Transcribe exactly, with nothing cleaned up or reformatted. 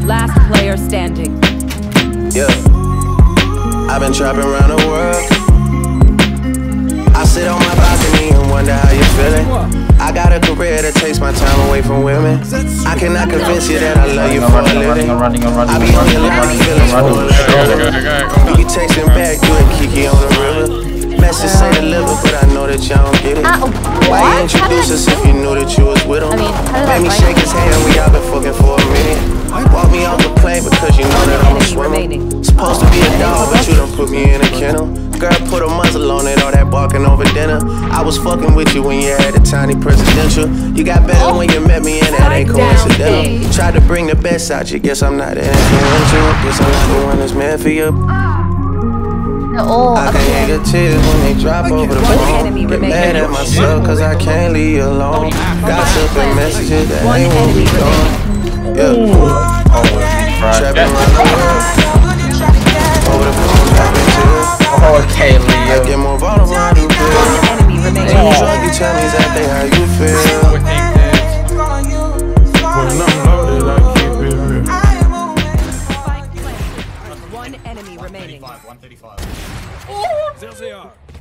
Last player standing. Yeah, I've been trapping around the world. I sit on my balcony and wonder how you're feeling. I got a career that takes my time away from women. I cannot convince you that I love you for a living. I be on your line, feeling for a living. You be texting back, you and Kiki on the river. Message say deliver, but I know that y'all don't get it. Uh, Why you introduce us if you knew that you was with him? I mean, Made me shake his hand, we all been fucking for a minute. Walk me off the plane because you know that I'm a swimmer. Supposed to be a dog, but you done put me in a kennel. Girl, put a muzzle on it, all that barking over dinner. I was fucking with you when you had a tiny presidential. You got better when you met me, and that ain't coincidental. Tried to bring the best out you, guess I'm not the influential. Guess I'm not the one that's meant for you. Oh, I can hear your tears when they drop over the phone. Get mad at myself cause I can't leave you alone. Gossip and messages that ain't what we doing. Yeah. Trapping around the world. Over the phone, dropping tears. Oh, okay, Leo. I get more vulnerable around you, feel. When you drunk, you tell me exactly how you feel. When I'm loaded, I keep it real. One enemy remaining. one thirty-five. There they are.